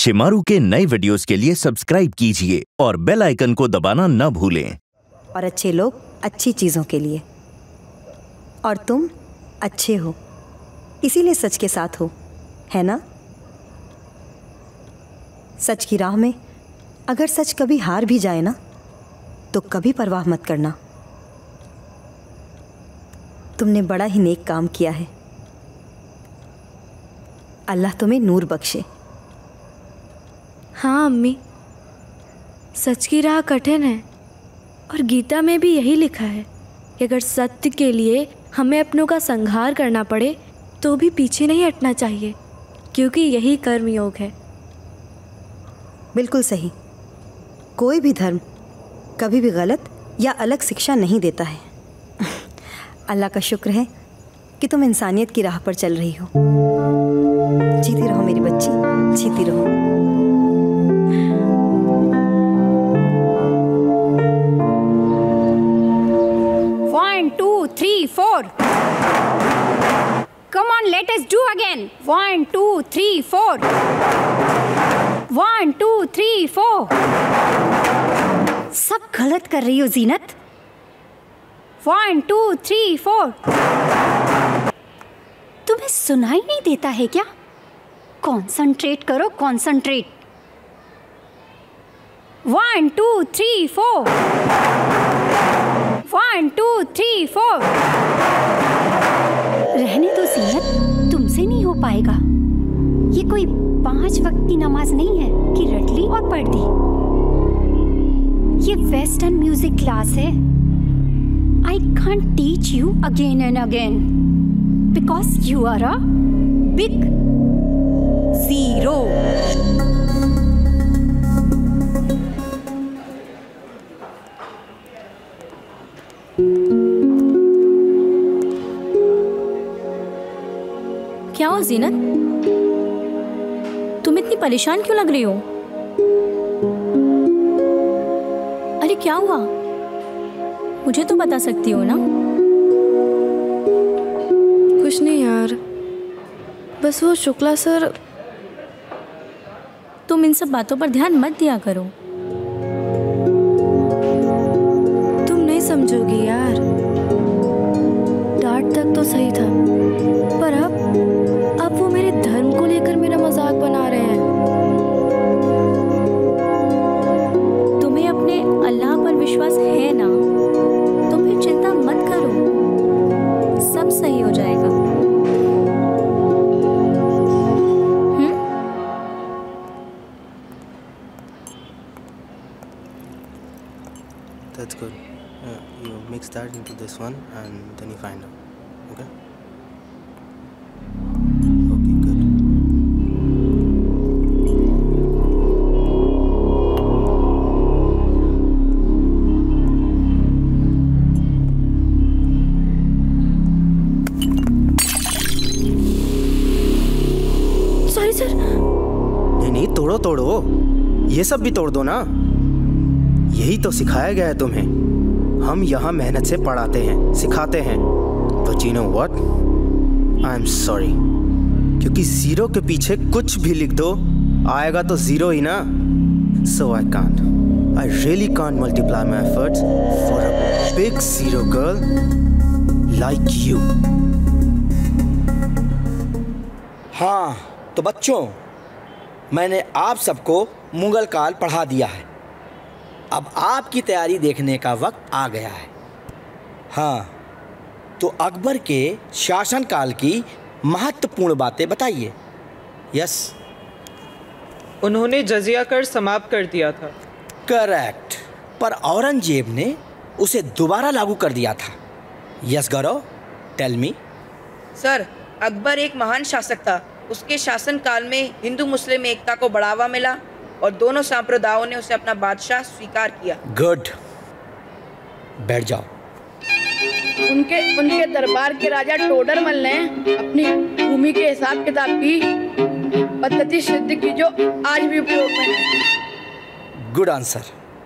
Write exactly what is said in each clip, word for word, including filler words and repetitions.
शिमारू के नए वीडियोस के लिए सब्सक्राइब कीजिए और बेल आइकन को दबाना न भूलें। और अच्छे लोग अच्छी चीज़ों के लिए, और तुम अच्छे हो इसीलिए सच के साथ हो, है ना? सच की राह में अगर सच कभी हार भी जाए ना, तो कभी परवाह मत करना। तुमने बड़ा ही नेक काम किया है। अल्लाह तुम्हें नूर बख्शे। हाँ अम्मी, सच की राह कठिन है और गीता में भी यही लिखा है कि अगर सत्य के लिए हमें अपनों का संहार करना पड़े तो भी पीछे नहीं हटना चाहिए, क्योंकि यही कर्म योग है। बिल्कुल सही। कोई भी धर्म कभी भी गलत या अलग शिक्षा नहीं देता है। अल्लाह का शुक्र है कि तुम इंसानियत की राह पर चल रही हो। जीती रहो मेरी बच्ची, जीती रहो। One, two, three, four. Come on, let us do again. One, two, three, four. One, two, three, four. सब गलत कर रही हो जीनत। One, two, three, four. तुम्हें सुनाई नहीं देता है क्या? कॉन्संट्रेट करो, concentrate. One, two, three, four. One, two, three, four. रहने दो जीनत, तुमसे नहीं हो पाएगा। ये कोई पांच वक्त की नमाज नहीं है कि रट ली और पढ़ दी। ये वेस्टर्न म्यूजिक क्लास है। I can't teach you again and again because you are a big zero. क्या हो जीनत, तुम इतनी परेशान क्यों लग रही हो? अरे क्या हुआ, मुझे तो बता सकती हो ना? कुछ नहीं यार, बस वो शुक्ला सर। तुम इन सब बातों पर ध्यान मत दिया करो। तुम नहीं समझोगी यार। डांट तक तो सही था, पर अब अब वो मेरे धर्म को लेकर मेरा मजाक बना रहे हैं। तुम्हें अपने अल्लाह पर विश्वास है ना, तो फिर चिंता मत करो, सब सही हो जाएगा। Hmm? That's good. Uh, you mix that into this one and then you find out. Okay? Okay, good. Sorry sir. नहीं नहीं, तोड़ो तोड़ो, ये सब भी तोड़ दो ना। यही तो सिखाया गया है तुम्हें। हम यहाँ मेहनत से पढ़ाते हैं, सिखाते हैं। But you know what? I'm sorry, क्योंकि जीरो के पीछे कुछ भी लिख दो आएगा तो जीरो ही ना। So I can't. I really can't multiply my efforts for a big zero girl like you. हाँ तो बच्चों, मैंने आप सबको मुगल काल पढ़ा दिया है। अब आपकी तैयारी देखने का वक्त आ गया है। हाँ, तो अकबर के शासनकाल की महत्वपूर्ण बातें बताइए। यस। उन्होंने जजिया कर समाप्त कर दिया था। करेक्ट, पर औरंगजेब ने उसे दोबारा लागू कर दिया था। Yes Gaurav, tell me. Sir, Akbar एक महान शासक था। उसके शासनकाल में हिंदू मुस्लिम एकता को बढ़ावा मिला और दोनों संप्रदायों ने उसे अपना बादशाह स्वीकार किया। गुड, बैठ जाओ। उनके उनके दरबार के राजा टोडरमल ने अपनी भूमि के हिसाब किताब की पद्धति सिद्ध की जो आज भी उपयोग में है। Good answer.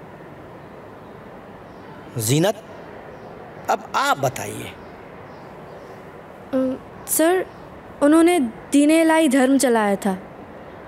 जीनत, अब आप बताइए। सर, उन्होंने दीन-ए-इलाही धर्म चलाया था